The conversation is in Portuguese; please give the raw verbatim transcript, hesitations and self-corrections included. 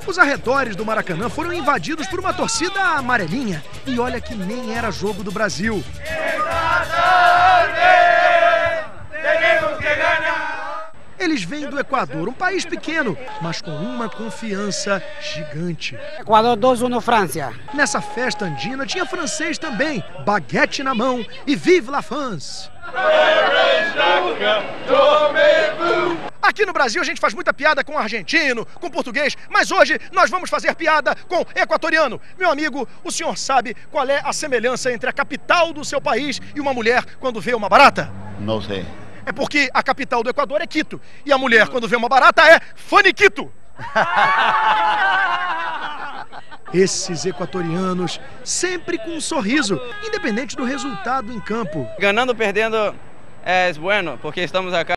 Os arredores do Maracanã foram invadidos por uma torcida amarelinha. E olha que nem era jogo do Brasil. Eles vêm do Equador, um país pequeno, mas com uma confiança gigante. Equador dois a um França. Nessa festa andina tinha francês também, baguete na mão e vive la France. Aqui no Brasil a gente faz muita piada com argentino, com português, mas hoje nós vamos fazer piada com equatoriano. Meu amigo, o senhor sabe qual é a semelhança entre a capital do seu país e uma mulher quando vê uma barata? Não sei. É porque a capital do Equador é Quito e a mulher quando vê uma barata é Faniquito. Esses equatorianos sempre com um sorriso, independente do resultado em campo. Ganhando ou perdendo é bueno, porque estamos acá.